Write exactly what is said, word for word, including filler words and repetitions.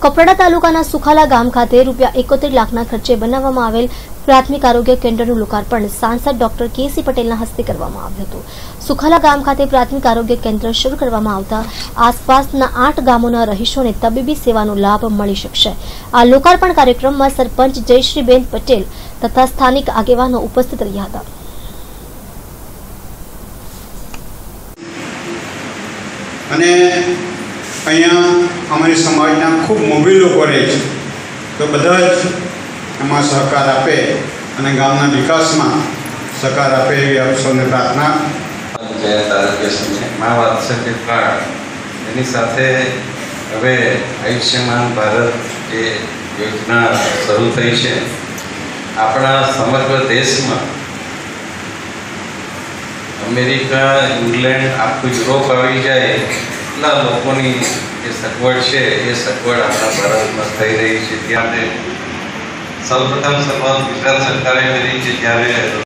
કપરાડા તાલુકાના સુખાલા ગામ ખાતે રૂપિયા એકોતેર લાખના ખર્ચે બનાવવામાં આવેલ પ્રાથમિક આરોગ્ય કેન્દ્રનું લોકાર્પણ સાંસદ ડોક્ટર કેસી પટેલના હસ્તે કરવામાં આવ્યું હતું। સુખાલા ગામ ખાતે પ્રાથમિક આરોગ્ય કેન્દ્ર શરૂ કરવામાં આવતા આસપાસના આઠ ગામોના રહીશોને તબીબી સેવાનો લાભ મળી શકશે। આ લોકાર્પણ કાર્યક્રમમાં સરપંચ જયશ્રીબેન પટેલ તથા સ્થાનિક આગેવાનો ઉપસ્થિત રહ્યા હતા। અને અહીંયા અમારી સમાજના ખૂબ મોભી લોકો રહે છે, તો બધા જ એમાં સહકાર આપે અને ગામના વિકાસમાં સહકાર આપે એવી આપ સૌને પ્રાર્થના। જયંત આરોગ્ય મા વાત્સલ્ય કાર્ડ એની સાથે હવે આયુષ્યમાન ભારત જે યોજના શરૂ થઈ છે, આપણા સમગ્ર દેશમાં અમેરિકા, ઇંગ્લેન્ડ, આખું યુરોપ આવી જાય એટલા લોકોની જે સગવડ છે એ સગવડ આપણા ભારતમાં થઈ રહી છે। ત્યારે સૌપ્રથમ શરૂઆત ગુજરાત સરકારે કરી છે, જ્યારે